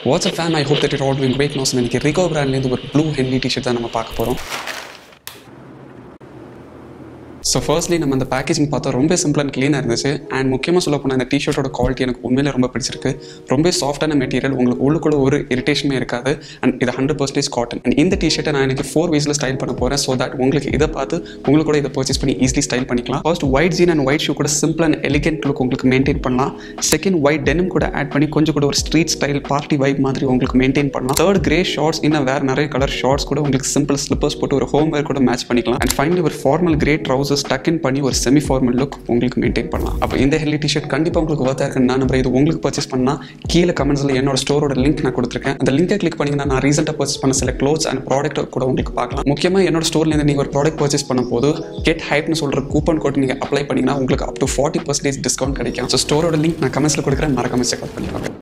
What's up fam, I hope that you're all doing great. Now, Rico brand ஒரு blue Henley t-shirt தான் நம்ம பார்க்க போறோம். So firstly நம்ம அந்த பேக்கேஜிங் பார்த்தா ரொம்ப சிம்பிள் அண்ட் க்ளீனாக இருந்துச்சு. அண்ட் முக்கியமாக சொல்ல போனால் இந்த டிஷர்ட்டோட குவாலிட்டி எனக்கு உண்மையிலே ரொம்ப பிடிச்சிருக்கு. ரொம்ப சாஃப்டான மெட்டீரியல், உங்களுக்கு உள்ளுக்குள்ள ஒரு இரிட்டேஷனுமே இருக்காது. அண்ட் இது 100% காட்டன். அண்ட் இந்த டிஷர்ட்டை நான் எனக்கு 4 waysல ஸ்டைல் பண்ண போகிறேன். ஸோ தட் உங்களுக்கு இதை பார்த்து உங்களுக்கு கூட இதை பர்ச்சேஸ் பண்ணி ஈஸிலி ஸ்டைல் பண்ணிக்கலாம். First white jean and white shoe கூட சிம்பிள் அண்ட் எலிகென்ட் லுக் உங்களுக்கு மெயின்டைன் பண்ணலாம். செகண்ட் ஒயிட் டெனிம் கூட ஆட் பண்ணி கொஞ்சம் கூட ஒரு ஸ்ட்ரீட் ஸ்டைல் பார்ட்டி வைப் மாதிரி உங்களுக்கு மெயின்டைன் பண்ணலாம். தேர்ட் கிரே ஷார்ட்ஸ், இன்னும் வேறு நிறைய கலர் ஷார்ட்ஸ் கூட உங்களுக்கு சிம்பிள் ஸ்லிப்பர்ஸ் போட்டு ஒரு ஹோம் வேர் கூட மேட்ச் பண்ணிக்கலாம். அண்ட் ஃபைனலி ஒரு formal grey trousers tuck in பண்ணி ஒரு செமி ஃபார்மல் லுக் உங்களுக்கு மெயின்டைன் பண்ணலாம். அப்போ இந்த ஹெல்லி டிஷர்ட் கண்டிப்பாக உங்களுக்கு வர்த்தா இருக்குன்னு நான் நம்புறேன். இது உங்களுக்கு பர்ச்சேஸ் பண்ணால் கீழே கமெண்ட்ஸில் என்னோட ஸ்டோரோட லிங்க் நான் கொடுத்துருக்கேன். அந்த லிங்கை கிளிக் பண்ணிங்கன்னா நான் ரீசெண்டாக பர்ச்சேஸ் பண்ண சில க்ளோத்ஸ் அண்ட் ப்ராடக்ட் கூட உங்களுக்கு பார்க்கலாம். முக்கியமாக என்னோட ஸ்டோர்லேருந்து நீங்கள் ஒரு ப்ராடக்ட் பர்ச்சேஸ் பண்ணும்போது கெட் ஹைப்னு சொல்கிற கூப்பன் கோட் நீங்கள் அப்ளை பண்ணிங்கன்னா உங்களுக்கு up to 40% டிஸ்கவுண்ட் கிடைக்கும். ஸோ ஸ்டோரோட லிங்க் நான் கமெண்ட்ஸில் கொடுக்குறேன், மறக்காம செக் அவுட் பண்ணிக்கலாம்.